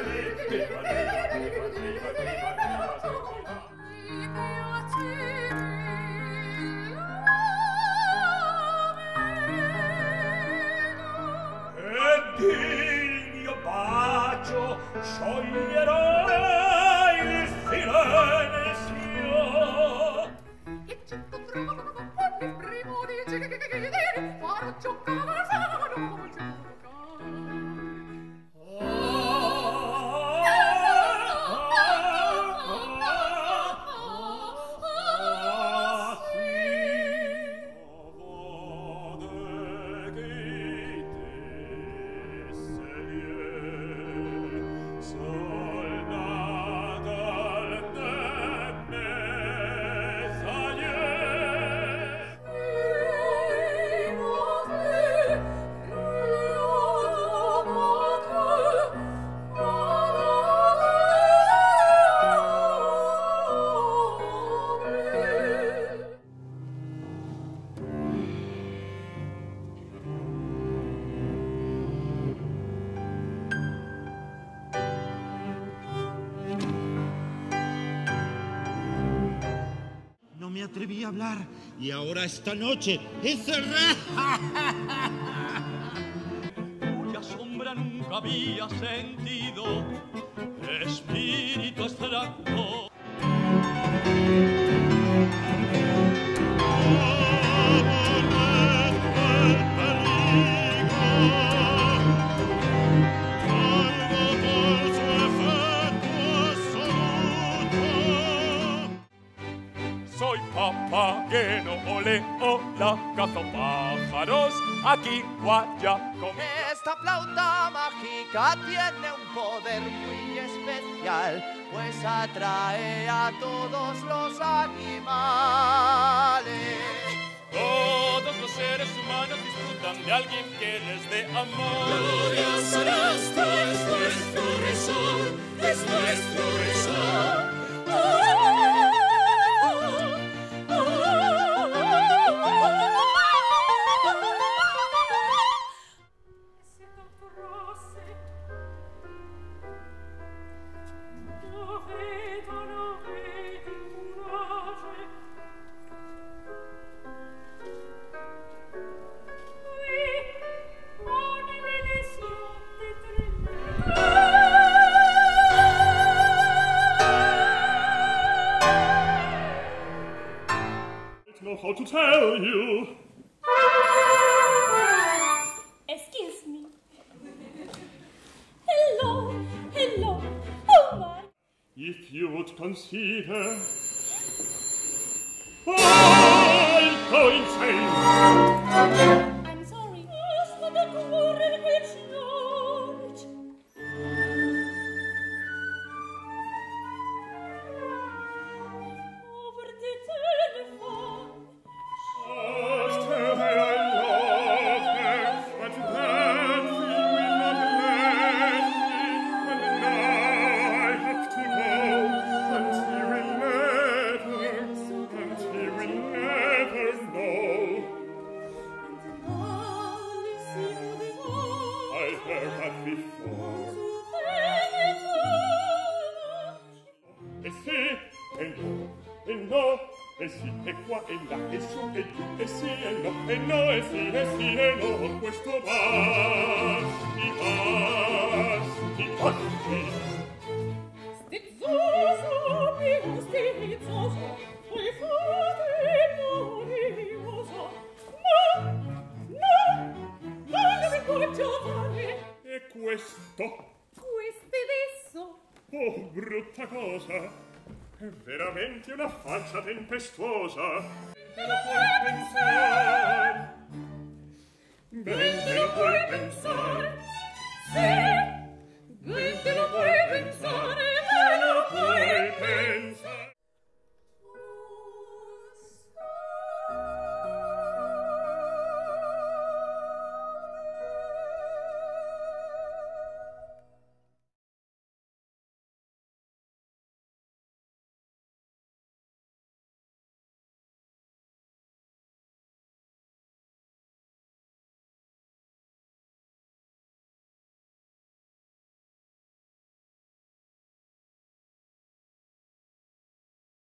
Me atreví a hablar y ahora esta noche encerrada cuya sombra nunca había sentido, espíritu abstracto. Soy papageno, ole, hola, cazo pájaros, aquí Guayaco. Esta flauta mágica tiene un poder muy especial, pues atrae a todos los animales. Todos los seres humanos disfrutan de alguien que les dé amor. Gloria Sarastro es nuestro resort, es nuestro resort. Know how to tell you. Excuse me. Hello, hello, oh my. If you would consider, I'll go insane. I'm sorry. Sta correre quel notte. Over the telephone. Just tell her I love her, but that she will not let me, and now I have to go, and she will never know. I heard that before. E sì, e no, e no. E sì, e qua, e là, e su, e giù, e sì, e no, e no, e sì, e no, questo basti, basti, basti. Stizzoso, più stizzoso, puoi fare noioso. Non mi voglio fare. E questo? Questo adesso. Oh, brutta cosa. È veramente una faccia tempestuosa. Te lo puoi pensare. Ben te lo puoi pensare. Se